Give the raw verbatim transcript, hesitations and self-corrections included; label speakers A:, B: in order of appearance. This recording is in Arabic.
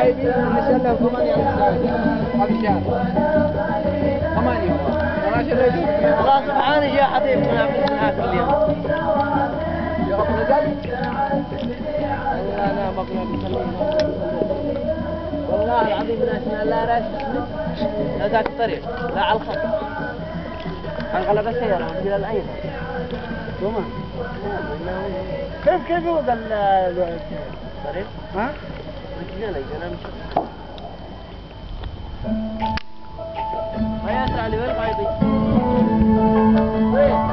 A: عايزين نسلم ثمانية خمسة ثمانية ثمانية رجل.
B: الله سبحانه يا حبيب من عبد الناس اليوم.
A: يا رب نزل. لا لا بقنا بنسلم.
B: والله العظيم ناس لا راس لا ذاك الطريق لا على الخط. انقلب السيارة إلى الأيضا. ثم كيف كيف يوصل الطريق؟ ها؟ رجلي أنا مش. ما يسرع لي وين قايدي؟ وين؟